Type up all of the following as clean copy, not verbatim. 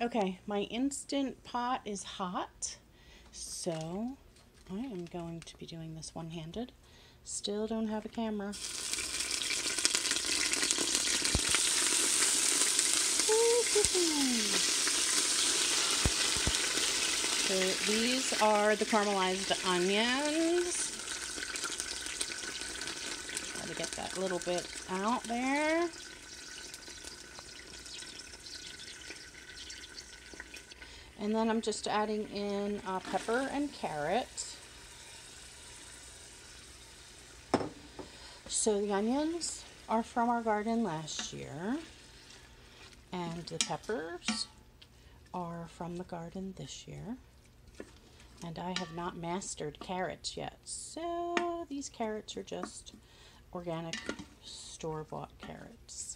Okay, my Instant Pot is hot, so I am going to be doing this one-handed. Still don't have a camera. So these are the caramelized onions. Try to get that little bit out there. And then I'm just adding in pepper and carrot. So the onions are from our garden last year, and the peppers are from the garden this year. And I have not mastered carrots yet, so these carrots are just organic store-bought carrots.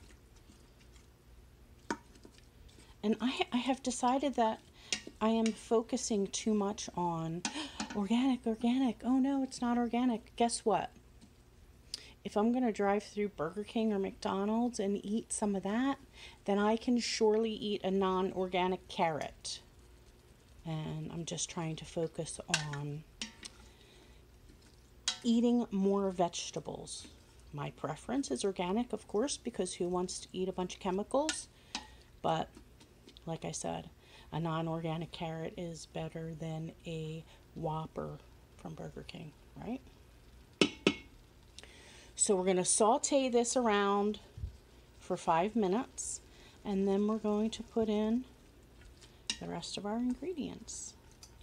And I have decided that I am focusing too much on organic. Oh no, it's not organic. Guess what? If I'm going to drive through Burger King or McDonald's and eat some of that, then I can surely eat a non-organic carrot. And I'm just trying to focus on eating more vegetables. My preference is organic, of course, because who wants to eat a bunch of chemicals? But like I said, a non-organic carrot is better than a Whopper from Burger King, right? So we're going to saute this around for 5 minutes, and then we're going to put in the rest of our ingredients.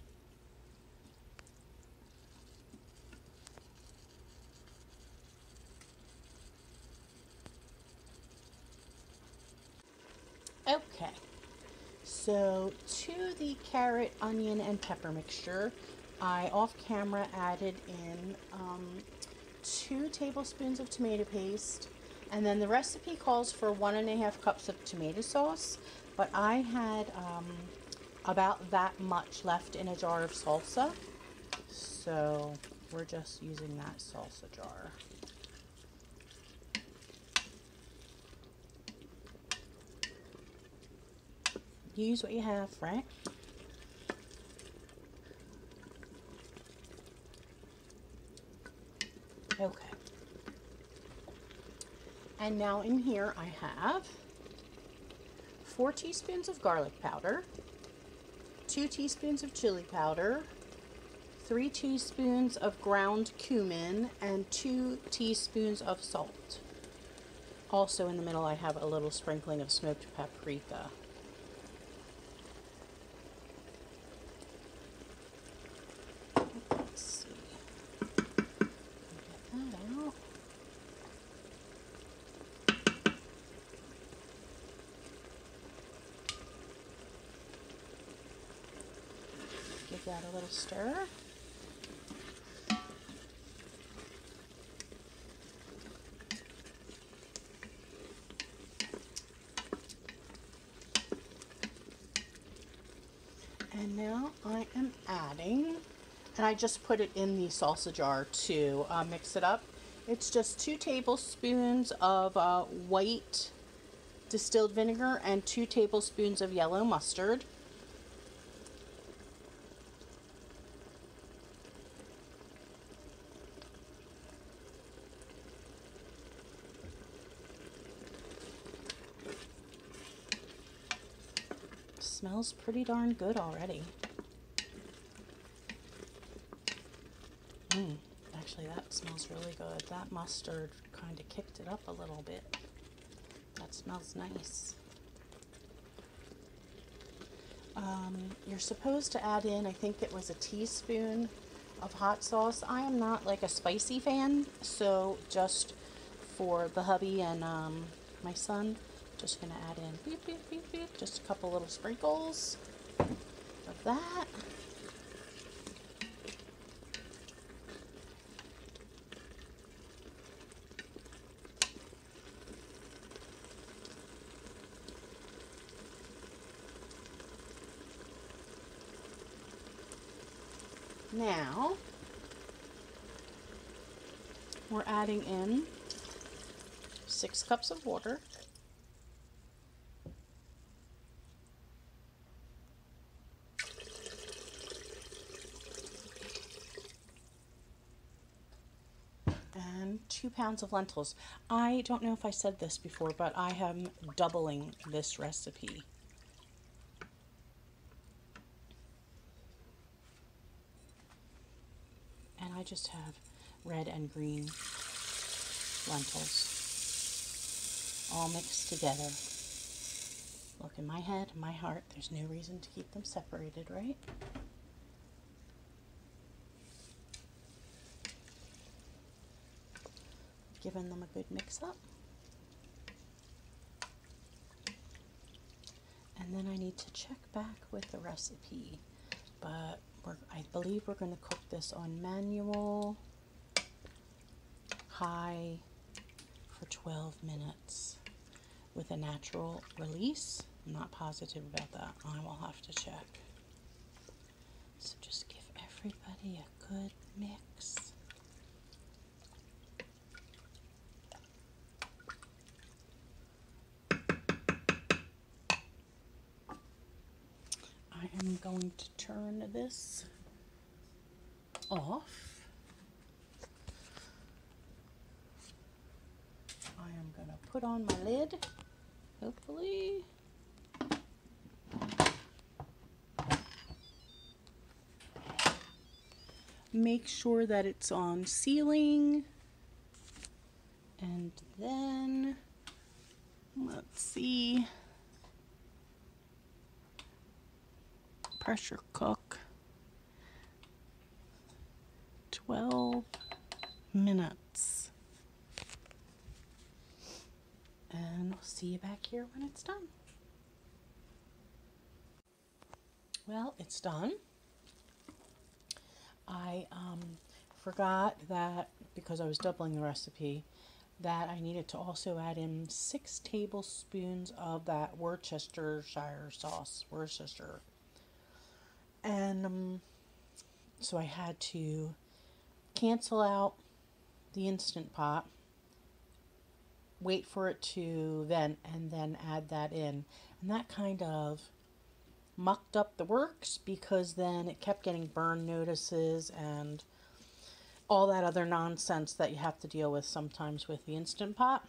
Okay, so to the carrot, onion, and pepper mixture, I off camera added in 2 tablespoons of tomato paste, and then the recipe calls for 1.5 cups of tomato sauce, but I had about that much left in a jar of salsa, so we're just using that salsa jar. Use what you have, right? Okay. And now in here I have 4 teaspoons of garlic powder, 2 teaspoons of chili powder, 3 teaspoons of ground cumin, and 2 teaspoons of salt. Also in the middle I have a little sprinkling of smoked paprika. Let's see. Get that out. Give that a little stir. And now I am adding, and I just put it in the salsa jar to mix it up. It's just 2 tablespoons of white distilled vinegar and 2 tablespoons of yellow mustard. Smells pretty darn good already. Actually, that smells really good. That mustard kind of kicked it up a little bit. That smells nice. You're supposed to add in, I think it was a teaspoon of hot sauce. I am not like a spicy fan, so just for the hubby and my son, just gonna add in beep, beep, beep, beep, just a couple little sprinkles of that. Now we're adding in 6 cups of water. 2 pounds of lentils. I don't know if I said this before, but I am doubling this recipe. And I just have red and green lentils all mixed together. Look, in my head, my heart, there's no reason to keep them separated, right? Giving them a good mix up. And then I need to check back with the recipe, but I believe we're going to cook this on manual, high, for 12 minutes with a natural release. I'm not positive about that. I will have to check. So just give everybody a good mix. I am going to turn this off. I am going to put on my lid, hopefully. Make sure that it's on sealing. And then, let's see. Pressure cook 12 minutes. And I'll see you back here when it's done. Well, it's done. I forgot that, because I was doubling the recipe, that I needed to also add in 6 tablespoons of that Worcestershire sauce. Worcestershire. And so I had to cancel out the Instant Pot, wait for it to vent, and then add that in. And that kind of mucked up the works, because then it kept getting burn notices and all that other nonsense that you have to deal with sometimes with the Instant Pot.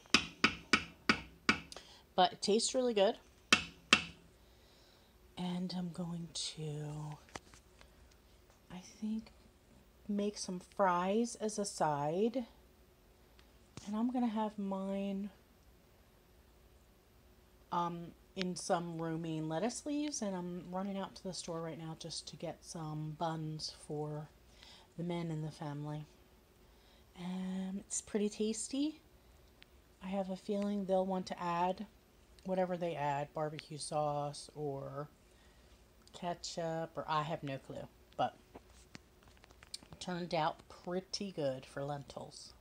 But it tastes really good. And I'm going to, I think, make some fries as a side. And I'm going to have mine in some romaine lettuce leaves. And I'm running out to the store right now just to get some buns for the men in the family. And it's pretty tasty. I have a feeling they'll want to add whatever they add, barbecue sauce or ketchup, or I have no clue, but it turned out pretty good for lentils.